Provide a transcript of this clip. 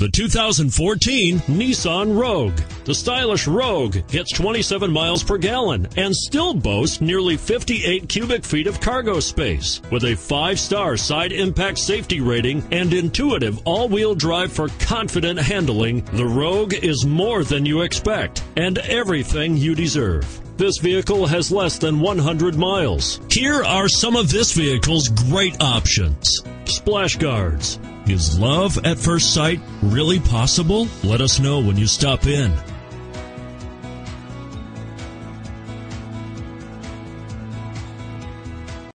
The 2014 Nissan Rogue. The stylish Rogue hits 27 miles per gallon and still boasts nearly 58 cubic feet of cargo space. With a 5-star side impact safety rating and intuitive all-wheel drive for confident handling, the Rogue is more than you expect and everything you deserve. This vehicle has less than 100 miles. Here are some of this vehicle's great options: splash guards. Is love at first sight really possible? Let us know when you stop in.